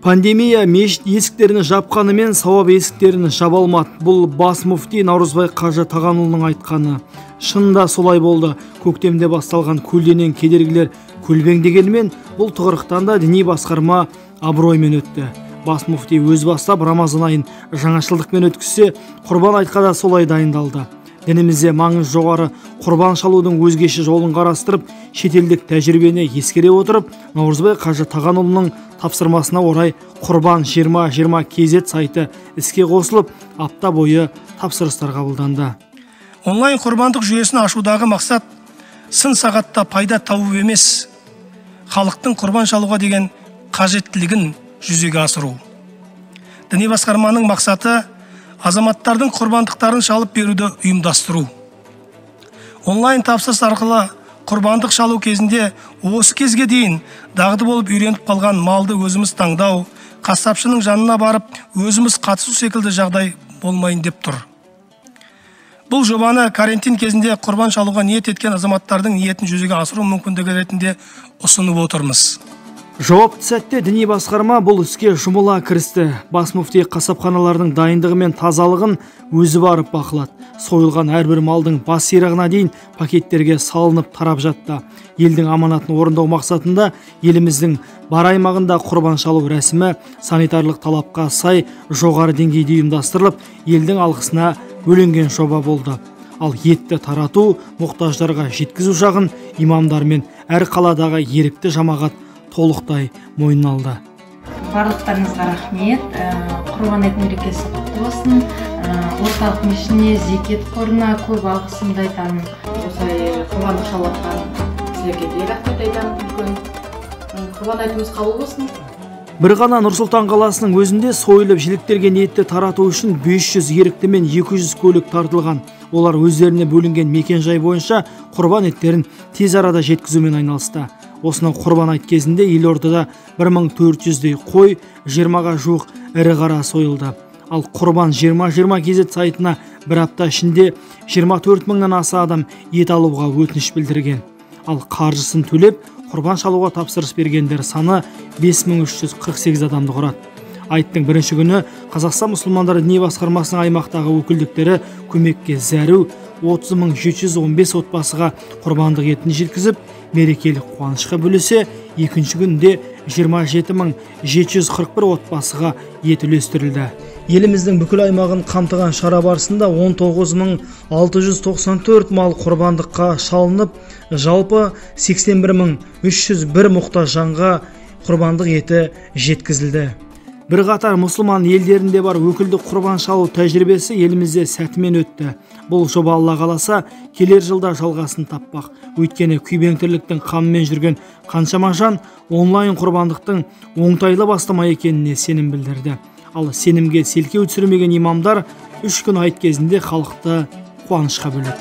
Пандемия мешіт есіктерін жапқанымен сауап есіктерін жаба алмады. Бұл бас муфти Наурызбай Қажы Тағанұлының айтқаны. Шынында солай болды. Көктемде басталған көлденең кедергілер көлбеңдегенімен бұл тығырықтан да діни басқарма абыроймен өтті. Бас муфти өз бастап Рамазан айын жаңашылдықпен өткізсе, құрбан айтқа да солай дайындалды. Дінімізде маңыз жоғары құрбан шалудың өзгеше жолын қарастырып, шетелдік тәжірибені ескере отырып, Наурызбай Қажы Тағанұлының тапсырмасына орай құрбан 2020 KZ сайты іске қосылып, апта бойы тапсырыстар қабылданды. Онлайн құрбандық жүйесін ашудағы мақсат сын сағатта пайда тауып емес, халықтың құрбан шалуға деген қажеттілігін жүзеге асыру. Діни басқарманың мақсаты азаматтардың құрбандықтарын шалып беруді ұйымдастыру. Онлайн тапсырыс арқылы құрбандық шалу кезінде осы кезге дейін дағды болып үйреніп қалған малды өзіміз таңдау, қасапшының жанына барып өзіміз қатысу секілді жағдай болмайын деп тұр. Бұл жобаны карантин кезінде құрбан шалуға ниет еткен азаматтардың ниетін жүзеге асыру мүмкіндігі ретінде ұсынып отырмыз. Жауапты сәтте діни басқарма бұл іске жұмыла кірісті. Бас муфти қасапханалардың дайындығы мен тазалығын өзі барып бақылады. Сойылған әрбір малдың бас сирағына дейін пакеттерге салынып тарап жатты. Елдің аманатын орындау мақсатында еліміздің бар аймағында құрбан шалу рәсімі санитарлық талапқа сай жоғары деңгейде ұйымдастырылып, елдің алғысына бөленген жоба болды. Ал етті тарату, мұқтаждарға жеткізу жағын имамдар мен әр қаладағы ерікті жамағат толықтай мойнына алды. Барлықтарыңызға рахмет. Құрбан айт мерекесі құтты болсын. Орталық мешітіне, зекет қорына көп алғысымды айтамын. Осылай құрбандық шалуатқан сіздерге де рахмет айтамын. Құрбан айтымыз қабыл болсын. Бір ғана Нұр-Сұлтан қаласының өзінде сойылып жіліктерге ниетті тарату үшін 500 ерікті мен 200 көлік тартылған. Олар өздеріне бөлінген мекен-жай бойынша құрбан еттерін тез арада жеткізумен айналысты. Осынау құрбан айт кезінде елордада 1400-дей қой, 20-ға жуық ірі қара сойылды. Ал құрбан 2020 KZ сайтына бір апта ішінде 24 мыңнан аса адам ет алуға өтініш білдірген. Ал қаржысын төлеп, құрбан шалуға тапсырыс бергендер саны 5348 адамды құрады. Айттың бірінші күні Қазақстан мұсылмандары діни басқармасының аймақтағы өкілдіктері көмекке зәру 30.715 отбасыға құрбандық етін жеткізіп, мерекелік қуанышқа бөлесе, екінші күнде 27.741 отбасыға ет үлестірілді. Еліміздің бүкіл аймағын қамтыған шара барысында 19.694 мал құрбандыққа шалынып, жалпы 81.301 мұқтаж жанға құрбандық еті жеткізілді. Бір қатар мұсылман елдерінде бар өкілді құрбан шалу тәжірибесі елімізде сәтімен өтті. Бұл жоба Алла қаласа келер жылда жалғасын таппақ. Өйткені күйбеңтірліктің қамымен жүрген қаншама жан онлайн құрбандықтың оңтайлы бастама екеніне сенім білдірді. Ал сенімге селкеу түсірмеген имамдар 3 күн айт кезінде халықты қуанышқа бөледі.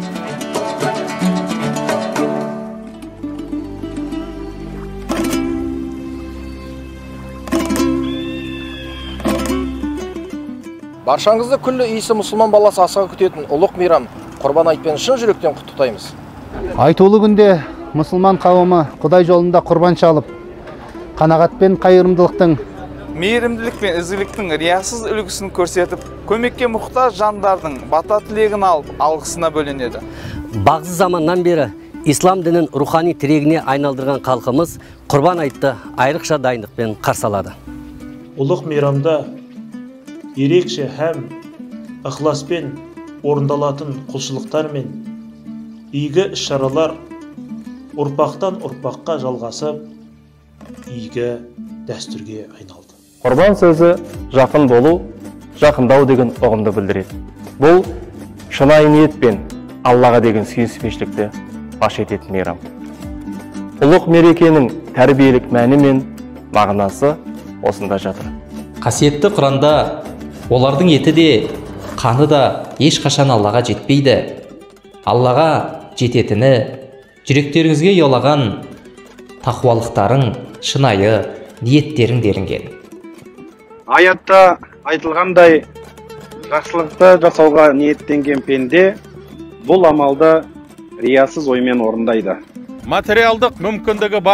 Баршаңызды күллі иісі мұсылман баласы асыға күтетін ұлық мейрам құрбан айтпен шын жүректен құттықтаймыз. Айтулы күнде мұсылман қауымы Құдай жолында құрбан шалып, қанағат пен қайырымдылықтың, мейірімділік пен ізгіліктің риясыз үлгісін көрсетіп, көмекке мұқтаж жандардың бата тілегін алып, алғысына бөленеді. Бағзы заманнан бері ислам дінін рухани тірегіне айналдырған халқымыз құрбан айтты айрықша дайындықпен қарсы алады. Ұлық мейрамда ерекше һәм ықыласпен орындалатын құлшылықтар мен игі іс-шаралар ұрпақтан ұрпаққа жалғасып, игі дәстүрге айналды. Құрбан сөзі жақын болу, жақындау деген ұғымды білдіреді. Бұл шынайы ниетпен Аллаға деген сүйіспеншілікті паш ететін мейрам. Ұлық мерекенің тәрбиелік мәні мен мағынасы осында жатыр. Қасиетті Құранда олардың еті де, қаны да ешқашан Аллаға жетпейді. Аллаға жететіні жүректеріңізге ұялаған тақуалықтарың, шынайы ниеттерің делінген. Аятта айтылғандай, жақсылықты жасауға ниеттенген пенде бұл амалды риясыз оймен орындайды. Материалдық мүмкіндігі бар,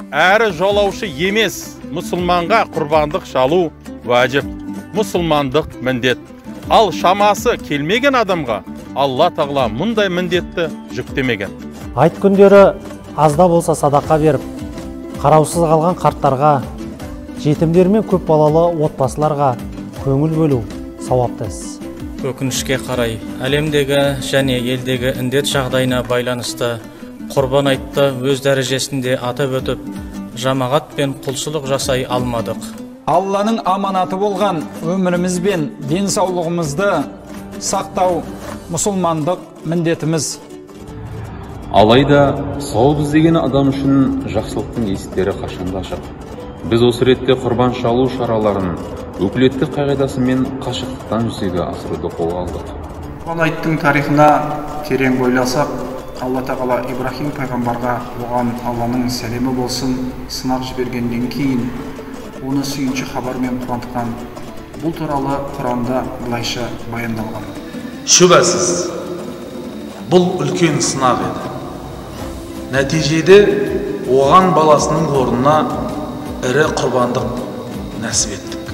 әрі жолаушы емес мұсылманға құрбандық шалу уәжіп, мұсылмандық міндет. Ал шамасы келмеген адамға Алла тағала мұндай міндетті жүктемеген. Айт күндері азда болса садақа беріп, қараусыз қалған қарттарға, жетімдер мен көп балалы отбасыларға көңіл бөлу сауапты іс. Өкінішке қарай, әлемдегі және елдегі індет жағдайына байланысты құрбан айтты өз дәрежесінде атап өтіп, жамағат пен құлшылық жасай алмадық. Алланың аманаты болған өміріміз бен денсаулығымызды сақтау мұсылмандық міндетіміз. Алайда сауап іздеген адам үшін жақсылықтың есіктері қашанда ашық. Біз осы ретте құрбан шалу шараларын өкілетті қағидасымен қашықтықтан жүзеге асыруды қолға алдық. Құрбан айттың тарихына терең бойласақ, Алла тағала Ибрахим пайғамбарға оған Алланың сәлемі болсын сынақ жібергеннен кейін оны сүйінші хабармен қуантқан. Бұл туралы Құранда былайша баяндалған. Шүбәсіз, бұл үлкен сынақ еді. Нәтижеде оған баласының орнына ірі құрбандық нәсіп еттік.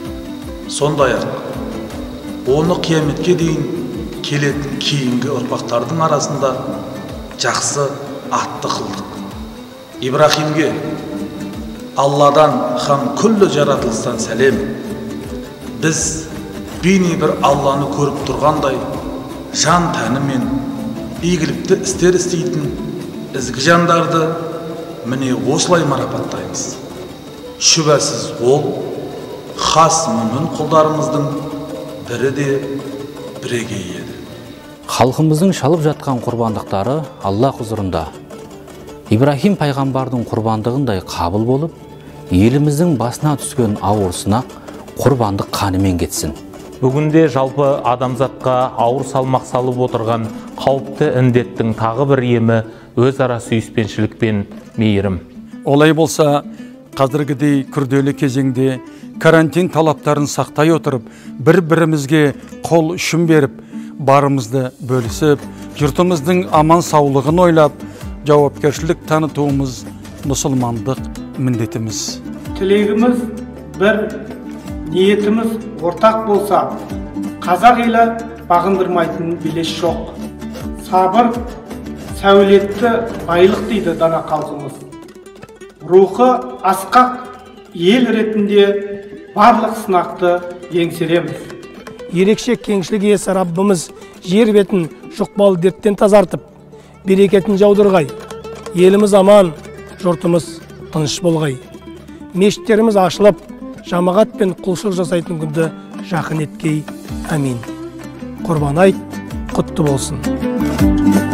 Сондай-ақ оны қияметке дейін келетін кейінгі ұрпақтардың арасында жақсы атты қылдық. Ибрахимге Алладан һәм күллі жаратылыстан сәлем. Біз бейне бір Алланы көріп тұрғандай жан тәнімен игілікті істер істейтін ізгі жандарды міне осылай марапаттаймыз. Шүбәсіз ол хас мүмін құлдарымыздың бірі де бірегейі еді. Халқымыздың шалып жатқан құрбандықтары Алла құзырында Ибрахим пайғамбардың құрбандығындай қабыл болып, еліміздің басына түскен ауыр сынақ құрбандық қанымен кетсін. Бүгінде жалпы адамзатқа ауыр салмақ салып отырған қауіпті індеттің тағы бір емі өзара сүйіспеншілік пен мейірім. Олай болса, қазіргідей күрделі кезеңде карантин талаптарын сақтай отырып, бір-бірімізге қол ұшын беріп, барымызды бөлісіп, жұртымыздың аман саулығын ойлап, жауапкершілік танытуымыз мұсылмандық міндетіміз. Тілегіміз бір, ниетіміз ортақ болса, қазақ елі бағындырмайтын белес жоқ. Сабыр, сәулетті байлық дейді дана халқымыз. Рухы асқақ ел ретінде барлық сынақты еңсереміз. Ерекше кеңшілік иесі Раббымыз жер бетін жұқпалы дерттен тазартып, берекетін жаудырғай. Еліміз аман, жұртымыз тыныш болғай. Мешіттеріміз ашылып, жамағат пен құлшылық жасайтын күнді жақын еткей. Амин. Құрбан айт құтты болсын.